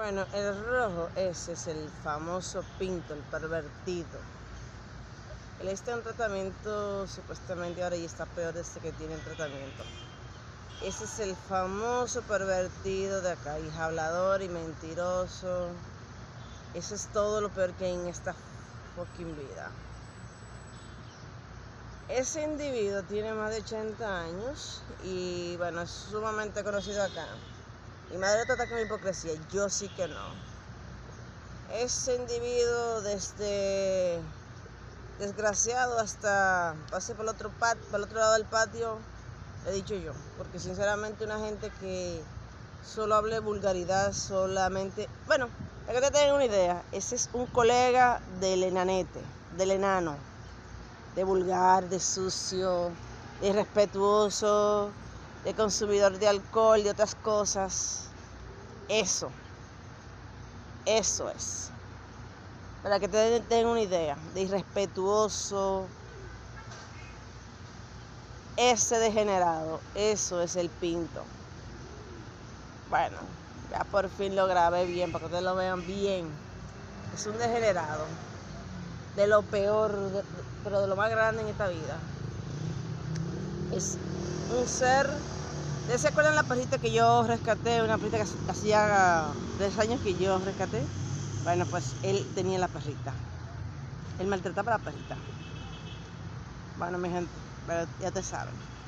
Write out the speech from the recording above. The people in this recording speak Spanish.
Bueno, el rojo, ese es el famoso pinto, el pervertido. Él está en tratamiento, supuestamente ahora y está peor desde que tiene el tratamiento. Ese es el famoso pervertido de acá, y hablador y mentiroso. Eso es todo lo peor que hay en esta fucking vida. Ese individuo tiene más de 80 años y bueno, es sumamente conocido acá. Y madre trata con hipocresía, yo sí que no. Ese individuo desde desgraciado hasta pase por el otro lado del patio, he dicho yo, porque sinceramente una gente que solo hable vulgaridad, solamente, bueno, para que te tengan una idea, ese es un colega del enanete, del enano, de vulgar, de sucio, de irrespetuoso, de consumidor de alcohol, de otras cosas. Eso es. Para que te den una idea, de irrespetuoso, ese degenerado, eso es el pinto. Bueno, ya por fin lo grabé bien, para que ustedes lo vean bien. Es un degenerado, de lo peor, pero de lo más grande en esta vida. Es un ser. ¿Ustedes se acuerdan la perrita que yo rescaté? Una perrita que hacía 3 años que yo rescaté. Bueno, pues él tenía la perrita. Él maltrataba a la perrita. Bueno, mi gente, pero ya te saben.